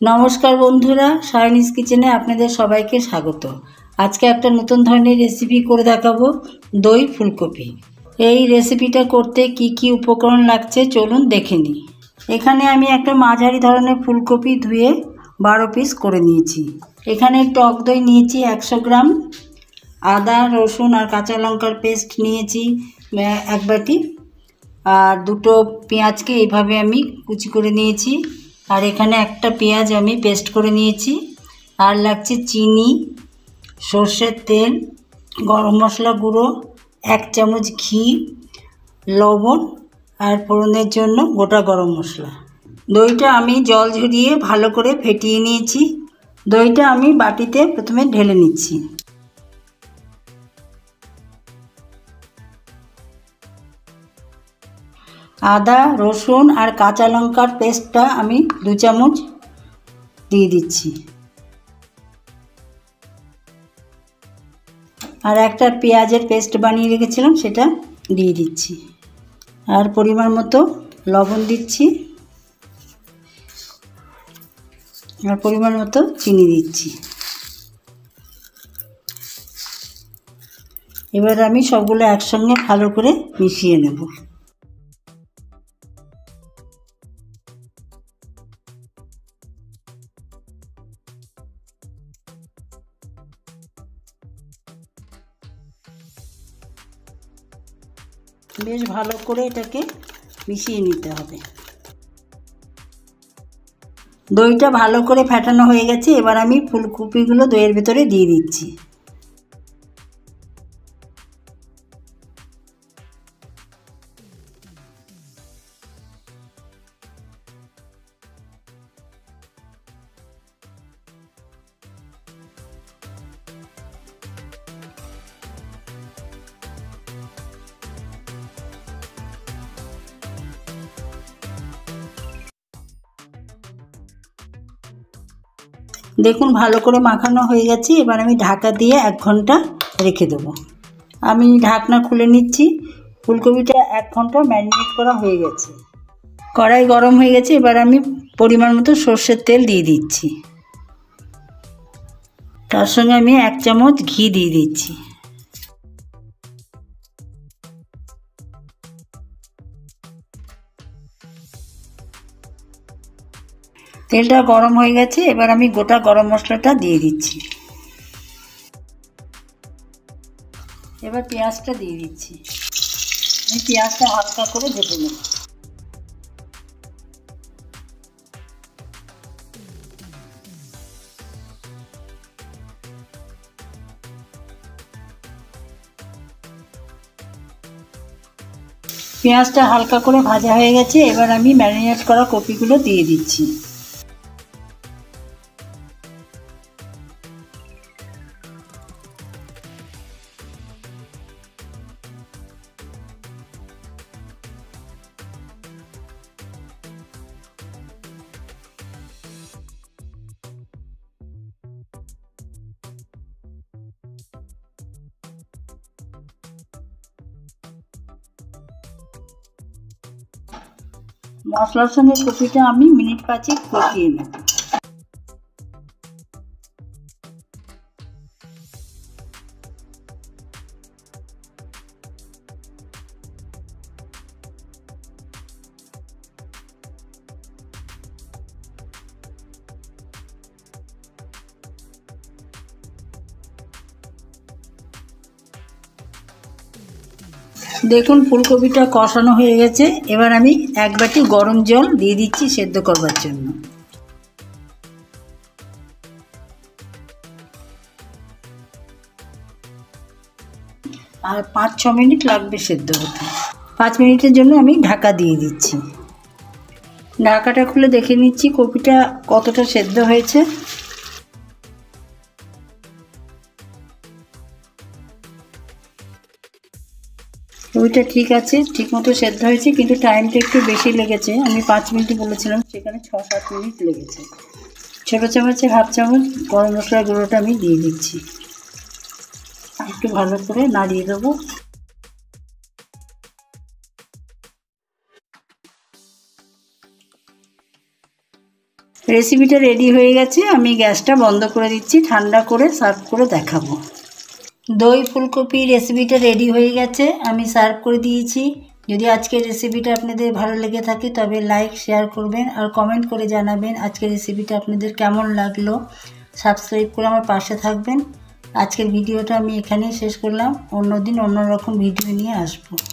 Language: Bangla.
নমস্কার বন্ধুরা, সায়নিস কিচেনে আপনাদের সবাইকে স্বাগত। আজকে একটা নতুন ধরনের রেসিপি করে দেখাবো, দই ফুলকপি। এই রেসিপিটা করতে কি কি উপকরণ লাগছে চলুন দেখে নিই। এখানে আমি একটা মাঝারি ধরনের ফুলকপি ধুয়ে 12 পিস করে নিয়েছি। এখানে টক দই নিয়েছি 100 গ্রাম, আদা রসুন আর কাঁচা লঙ্কার পেস্ট নিয়েছি 1 বাটি, আর দুটো পেঁয়াজকে এইভাবে আমি কুচি করে নিয়েছি, আর এখানে একটা পেঁয়াজ আমি পেস্ট করে নিয়েছি। আর লাগছে চিনি, সর্ষের তেল, গরম মশলা গুঁড়ো, 1 চামচ ঘি, লবণ আর ফোড়নের জন্য গোটা গরম মশলা। দইটা আমি জল ঝরিয়ে ভালো করে ফেটিয়ে নিয়েছি। দইটা আমি বাটিতে প্রথমে ঢেলে নিচ্ছি। আদা রসুন আর কাঁচা লঙ্কার পেস্টটা আমি 2 চামচ দিয়ে দিচ্ছি, আর একটা পেঁয়াজের পেস্ট বানিয়ে রেখেছিলাম সেটা দিয়ে দিচ্ছি, আর পরিমাণ মতো লবণ দিচ্ছি, আর পরিমাণ মতো চিনি দিচ্ছি। এবার আমি সবগুলো একসঙ্গে ভালো করে মিশিয়ে নেব। বেশ ভালো করে এটাকে মিশিয়ে নিতে হবে। দইটা ভালো করে ফেটানো হয়ে গেছে। এবার আমি ফুলকপিগুলো দইয়ের ভেতরে দিয়ে দিচ্ছি। দেখুন ভালো করে মাখানো হয়ে গেছে। এবার আমি ঢাকা দিয়ে 1 ঘন্টা রেখে দেবো। আমি ঢাকনা খুলে নিচ্ছি। ফুলকপিটা 1 ঘন্টা ম্যারিনেট করা হয়ে গেছে। কড়াই গরম হয়ে গেছে। এবার আমি পরিমাণ মতো সর্ষের তেল দিয়ে দিচ্ছি, তার সঙ্গে আমি 1 চামচ ঘি দিয়ে দিচ্ছি। তেলটা গরম হয়ে গেছে। এবার আমি গোটা গরম মশলাটা দিয়ে দিচ্ছি। এবার পেঁয়াজটা দিয়ে দিচ্ছি। আমি পেঁয়াজটা হালকা করে ভেজে নেব। পেঁয়াজটা হালকা করে ভাজা হয়ে গেছে। এবার আমি ম্যারিনেট করা কপিগুলো দিয়ে দিচ্ছি। মশলার সঙ্গে কপিটা আমি মিনিট 5 কষিয়ে নেব। দেখুন ফুলকপিটা কষানো হয়ে গেছে। এবার আমি 1 বাটি গরম জল দিয়ে দিচ্ছি সেদ্ধ করবার জন্য। আর 5-6 মিনিট লাগবে সেদ্ধ হতে। 5 মিনিটের জন্য আমি ঢাকা দিয়ে দিচ্ছি। ঢাকাটা খুলে দেখে নিচ্ছি কপিটা কতটা সেদ্ধ হয়েছে। কপিটা ঠিক আছে, ঠিক মতো সেদ্ধ হয়েছে, কিন্তু টাইমটা একটু বেশি লেগেছে। আমি 5 মিনিট বলেছিলাম, সেখানে 6-7 মিনিট লেগেছে। ছোটো চামচে 1/2 চামচ গরম মশলার গুঁড়োটা আমি দিয়ে দিচ্ছি। একটু ভালো করে নাড়িয়ে দেবো। রেসিপিটা রেডি হয়ে গেছে, আমি গ্যাসটা বন্ধ করে দিচ্ছি, ঠান্ডা করে সার্ভ করে দেখাবো। দই ফুলকপি রেসিপিটা রেডি হয়ে গেছে, আমি সার্ভ করে দিয়েছি। যদি আজকের রেসিপিটা আপনাদের ভালো লেগে থাকে তবে লাইক শেয়ার করবেন আর কমেন্ট করে জানাবেন আজকের রেসিপিটা আপনাদের কেমন লাগলো। সাবস্ক্রাইব করে আমার পাশে থাকবেন। আজকের ভিডিওটা আমি এখানেই শেষ করলাম, অন্যদিন অন্য রকম ভিডিও নিয়ে আসবো।